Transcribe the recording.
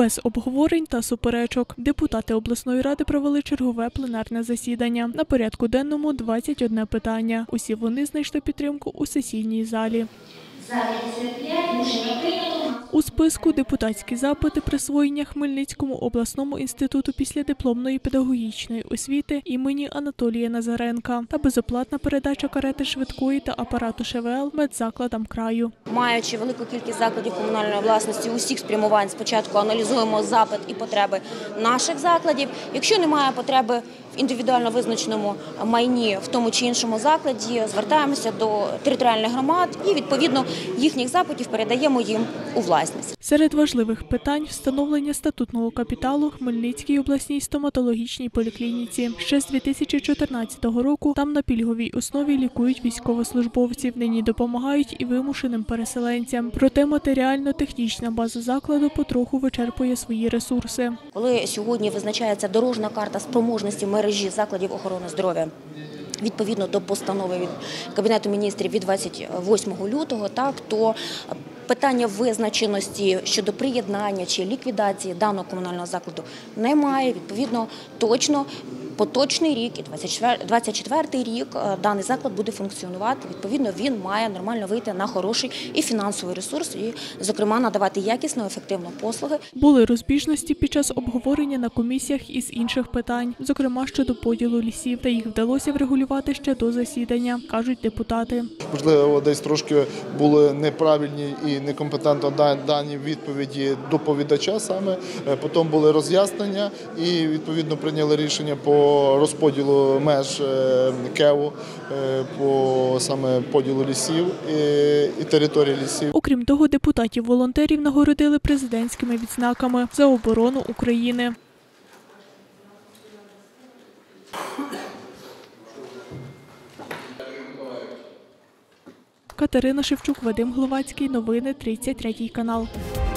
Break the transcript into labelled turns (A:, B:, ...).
A: Без обговорень та суперечок. Депутати обласної ради провели чергове пленарне засідання. На порядку денному 21 питання. Усі вони знайшли підтримку у сесійній залі. У списку депутатські запити присвоєння Хмельницькому обласному інституту післядипломної педагогічної освіти імені Анатолія Назаренка та безоплатна передача карети швидкої та апарату ШВЛ медзакладам краю.
B: Маючи велику кількість закладів комунальної власності усіх спрямувань, спочатку аналізуємо запит і потреби наших закладів. Якщо немає потреби в індивідуально визначеному майні в тому чи іншому закладі, звертаємося до територіальних громад і, відповідно, їхніх запитів передаємо їм у власність.
A: Серед важливих питань – встановлення статутного капіталу Хмельницькій обласній стоматологічній поліклініці. Ще з 2014 року там на пільговій основі лікують військовослужбовців. Нині допомагають і вимушеним переселенцям. Проте матеріально-технічна база закладу потроху вичерпує свої ресурси.
B: Коли сьогодні визначається дорожня карта спроможності мережі закладів охорони здоров'я, відповідно до постанови від Кабінету міністрів від 28 лютого, то питання визначеності щодо приєднання чи ліквідації даного комунального закладу немає. Відповідно, точно поточний рік і 24-й рік даний заклад буде функціонувати. Відповідно, він має нормально вийти на хороший і фінансовий ресурс, і, зокрема, надавати якісну, ефективну послуги.
A: Були розбіжності під час обговорення на комісіях із інших питань, зокрема щодо поділу лісів, та їх вдалося врегулювати ще до засідання, кажуть депутати.
C: Можливо, десь трошки були неправильні і некомпетентно дані відповіді доповідача саме. Потім були роз'яснення і, відповідно, прийняли рішення по розподілу меж КЕВу, по саме поділу лісів і території лісів.
A: Окрім того, депутатів-волонтерів нагородили президентськими відзнаками за оборону України. Катерина Шевчук, Вадим Гловацький. Новини 33 канал.